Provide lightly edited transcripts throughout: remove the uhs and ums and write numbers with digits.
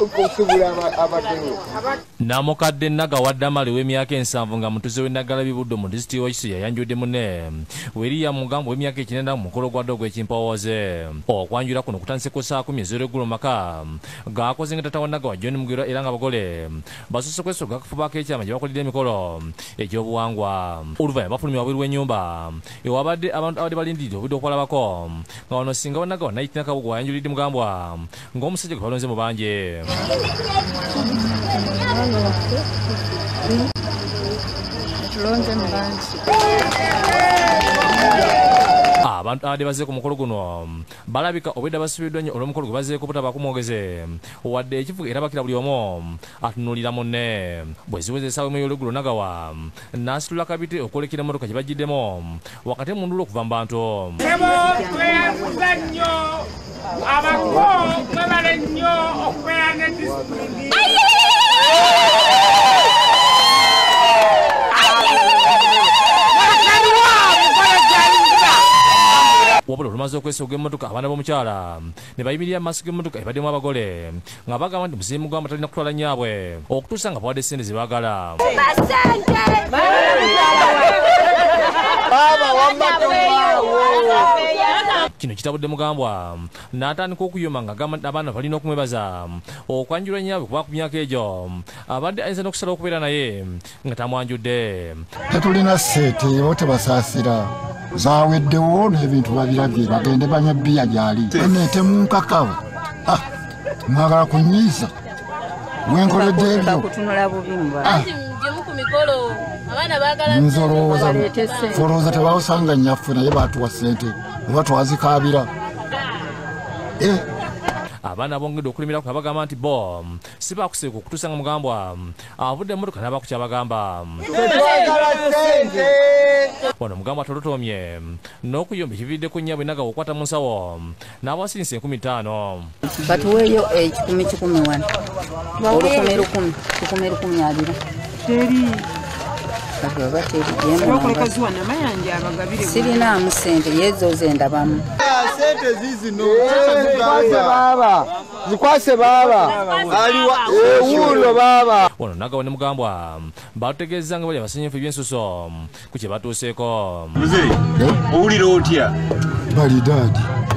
Namukadde Naga wadde amali w'emyaka 7 nga mutuze w'eNaggala Bibuddo mu disitulikiti wa Kisuya yanjudde munne William Mugambo w'emyaka 9 mu mukolo gwa ddogo ekimpowooze okwanjula kuno kutandise ku saa 10 ez'olweggulo maka gaakoze nga tata wa Naga wa John Mugirwa era nga abagole basoose kwesoga akafuba k'ekyama gye bakolera emikolo egy'obuwangwa oluvannyuma bafulumya wabweru w'ennyumba ewabadde abantu abadde balindiridde obudde okulabako nga wano singa wa Naga wa Nayitina Kabugo yanjulidde Mugambwa ng'omusajja gwe balonze mu banje. Abantu abadde bazze ku mukolo guno balabika obwedda basubiddwa nnyo olw'omukolo gwe bazzeeko butabaako mwogeze wadde ekivuga erabakira buli omu atunuulira munne bwe ziweze essaawa emu ey'olweggulo Nagawa n'asitula kabite okwolekera emmotoka gye bajjiddemu wakati mu nduulu okuva mu bantu. Abako mwebale nnyo okubeera ne disipulini. Wabula olumaze okwesoga emmotoka abaana b'omukyala ne bayimirira mu maaso g'emmotoka ebaddemu abagole nga bagamba nti muzimu gwamba talina kutwala nnyabwe okutuusa nga bawadde ssente ze baagala. Kino kitabudde Mugambwa n'atandika okuyoma nga agamba nti abaana balina okumwebaza okwanjula nnyabwe kuba ku myaka egyo abadde ayinza n'okusala okubeera naye nga tamwanjudde. Tetulina ssente bo tebasaasira zaweddewo n'ebintu babirabye bagende banywa bbiya gyali eneete mu nkakawo mwagala kunyiisa wenkoledde ebyo nzolowooza tebawusanga nnyaffe naye baatuwa ssente oba twazikaabira. Abaana bongedde okulimirako abagamba nti bo si bakuseeka okutuusa nga Mugambwa avudde emmotoka n'abaku kyabagamba. Wano Mugambwa atolotoomye n'okuyomba ekiviridde ku nnyabwe Nagawa okukwata mu nsawo n'abasirinsa 50,000. Batuweeyo 10,000 wano olukumi 200. Sirinaamu ssente yezo ze ndabamu. Sente zizino zikwase baba aliwa ewulo baba. Wano Nagawa ne Mugambwa batutegeeza nga bali abasenyefu ebyensuso ku kye batuuseeko. Muzeyi owulira otya? Bali daadi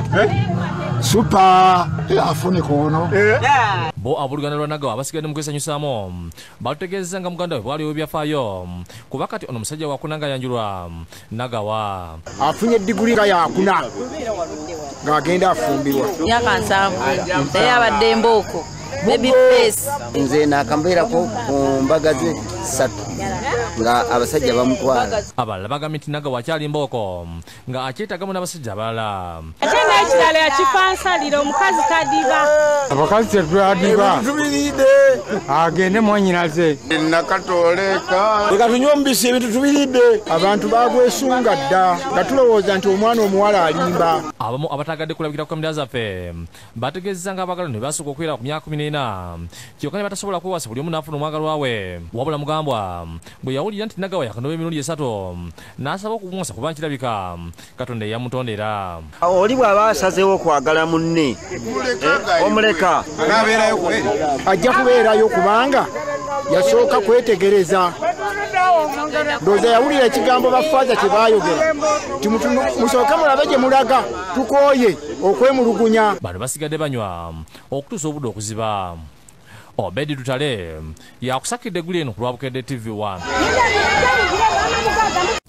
supa afune kono. Bo abuluganda lwa Nagawa abasigadde mu kwesanyusaamu batutegeeza nga muganda we bwaliwo ebyafaayo kuba kati ono omusajja wakunanga yanjulwa Nagawa afunye diguli nga yakuna ng'agenda afumbirwa myaka 7 naye abadde embooko baby face. Nze nakambeerako ku mbaga ze 3 nga abasajja bamutwala. Abalala bagambye nti Nagawa akyali mbooko nga akyetagamu n'abasajja abalala. Ate n'ekirala yakifansalira omukazi tadiba. Abakazi tetwadiba agende mwanyinaze nakatoleka leka tunywe omubisi ebintu tubiridde. Abantu bagwesunga dda nga tulowooza nti omwana omuwala alimba. Abamu abatagadde kulabikira ku kamera zaffe bategeeza nga abaagala ne basooka okubeera ku myaka 14 kyokka ne batasobola kwewasa buli omu n'afuna omwagalwa we. Wabula Mugambwa bwe yawulira nti Nagawa yakanoba emirundi 3 n'asaba okumuwasa kuba nkirabika Katonda eyamutondera. Oli bw'aba asazeewo okwagala munne omuleka ajja kubeerayo kubanga yasooka kwetegereza. Ndowooza yawulira ekigambo bafaaza kye baayogera nti musooke mulabe gye mulaga tukooye okwemulugunya. Bano basigadde banywa okutuusa obudde okuziba. Obedi Tutale yakusakidde eggulu eno ku lwa Bukedde TV 1.